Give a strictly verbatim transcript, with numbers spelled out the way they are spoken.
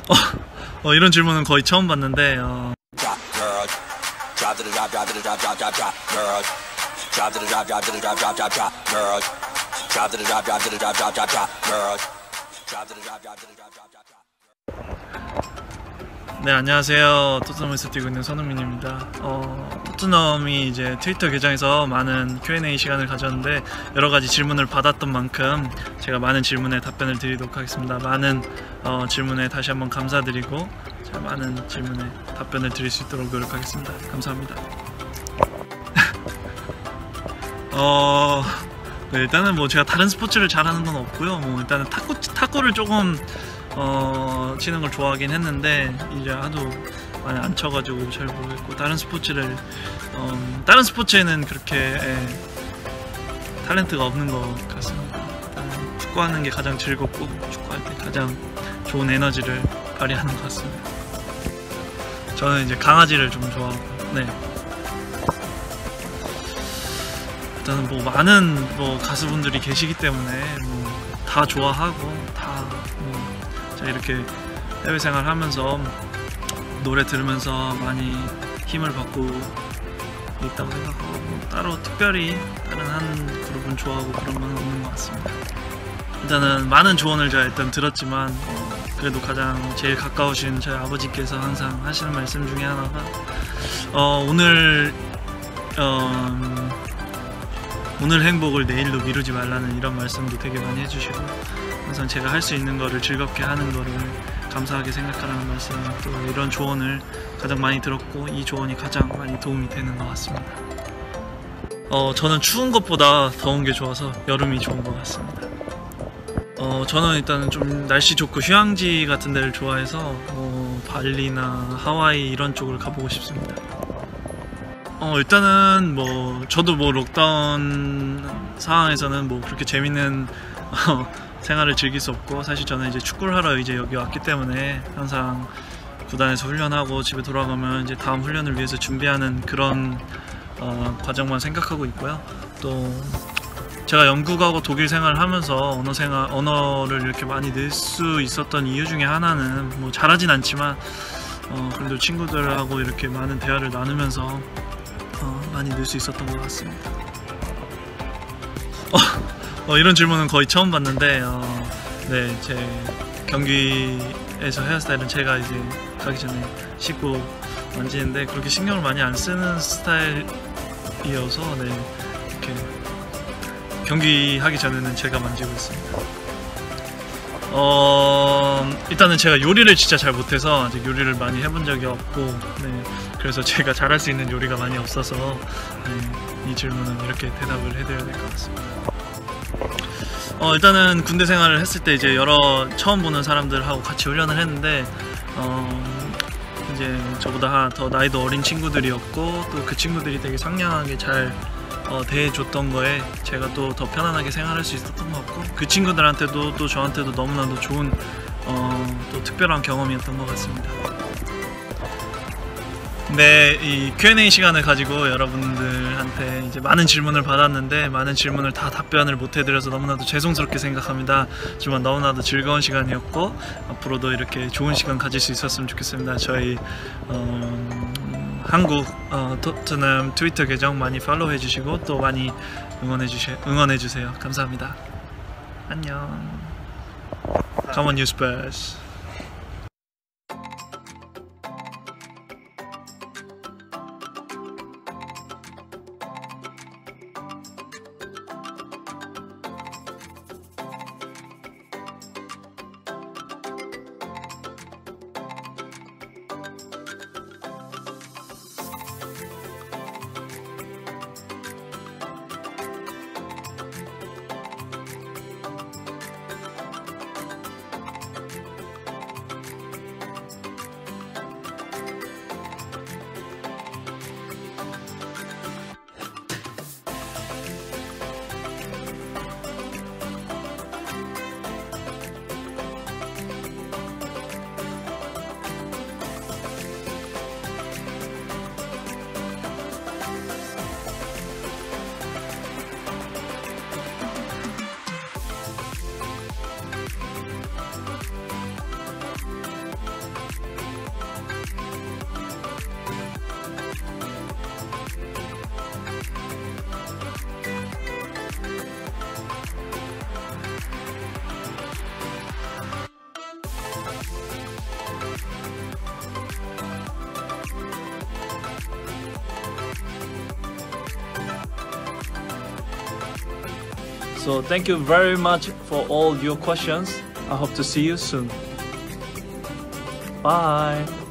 어, 어, 이런 질문은 거의 처음 봤는데 어... 네, 안녕하세요. 토트넘에서 뛰고 있는 손흥민입니다. 어, 토트넘이 이제 트위터 계정에서 많은 큐 앤 에이 시간을 가졌는데 여러가지 질문을 받았던 만큼 제가 많은 질문에 답변을 드리도록 하겠습니다. 많은 어, 질문에 다시 한번 감사드리고 제가 많은 질문에 답변을 드릴 수 있도록 노력하겠습니다. 감사합니다. 어... 네, 일단은 뭐 제가 다른 스포츠를 잘하는 건 없고요. 뭐 일단은 탁구, 탁구를 조금 어, 치는 걸 좋아하긴 했는데 이제 하도 많이 안 쳐가지고 잘 모르겠고, 다른 스포츠를 어, 다른 스포츠에는 그렇게 예, 탤런트가 없는 것 같습니다. 일단 축구하는 게 가장 즐겁고 축구할 때 가장 좋은 에너지를 발휘하는 것 같습니다. 저는 이제 강아지를 좀 좋아하고, 네. 일단은 뭐 많은 뭐 가수분들이 계시기 때문에 뭐 다 좋아하고 다 뭐 제가 이렇게 해외 생활하면서 노래 들으면서 많이 힘을 받고 있다고 생각하고, 뭐 따로 특별히 다른 한 그룹은 좋아하고 그런 건 없는 것 같습니다. 일단은 많은 조언을 제가 일단 들었지만 어 그래도 가장 제일 가까우신 저희 아버지께서 항상 하시는 말씀 중에 하나가 어 오늘 어 오늘 행복을 내일로 미루지 말라는 이런 말씀도 되게 많이 해주시고, 항상 제가 할 수 있는 거를 즐겁게 하는 거를 감사하게 생각하라는 말씀, 또 이런 조언을 가장 많이 들었고 이 조언이 가장 많이 도움이 되는 것 같습니다. 어, 저는 추운 것보다 더운 게 좋아서 여름이 좋은 것 같습니다. 어, 저는 일단은 좀 날씨 좋고 휴양지 같은 데를 좋아해서 뭐 발리나 하와이 이런 쪽을 가보고 싶습니다. 어, 일단은 뭐 저도 뭐 록다운 상황에서는 뭐 그렇게 재밌는 어, 생활을 즐길 수 없고, 사실 저는 이제 축구를 하러 이제 여기 왔기 때문에 항상 구단에서 훈련하고 집에 돌아가면 이제 다음 훈련을 위해서 준비하는 그런 어, 과정만 생각하고 있고요. 또 제가 영국하고 독일 생활을 하면서 언어 생활, 언어를 이렇게 많이 늘 수 있었던 이유 중에 하나는 뭐 잘하진 않지만 어, 그래도 친구들하고 이렇게 많은 대화를 나누면서 어, 많이 늘 수 있었던 것 같습니다. 어, 어, 이런 질문은 거의 처음 봤는데 어, 네, 제 경기에서 헤어스타일은 제가 이제 가기 전에 씻고 만지는데 그렇게 신경을 많이 안 쓰는 스타일이어서 네, 이렇게 경기하기 전에는 제가 만지고 있습니다. 어, 일단은 제가 요리를 진짜 잘 못해서 아직 요리를 많이 해본 적이 없고, 네, 그래서 제가 잘할 수 있는 요리가 많이 없어서 네, 이 질문은 이렇게 대답을 해드려야 될 것 같습니다. 어, 일단은 군대 생활을 했을 때 이제 여러 처음 보는 사람들하고 같이 훈련을 했는데 어, 이제 저보다 더 나이도 어린 친구들이었고, 또 그 친구들이 되게 상냥하게 잘 어, 대해줬던 거에 제가 또 더 편안하게 생활할 수 있었던 것 같고, 그 친구들한테도 또 저한테도 너무나도 좋은 어, 또 특별한 경험이었던 것 같습니다. 네, 이 큐 앤 에이 시간을 가지고 여러분들한테 이제 많은 질문을 받았는데 많은 질문을 다 답변을 못 해드려서 너무나도 죄송스럽게 생각합니다. 하지만 너무나도 즐거운 시간이었고 앞으로도 이렇게 좋은 시간 가질 수 있었으면 좋겠습니다. 저희 어, 한국 어, 토트넘 트위터 계정 많이 팔로우 해주시고 또 많이 응원해주시, 응원해주세요. 감사합니다. 안녕. Come on you Spurs. So thank you very much for all your questions. I hope to see you soon. Bye.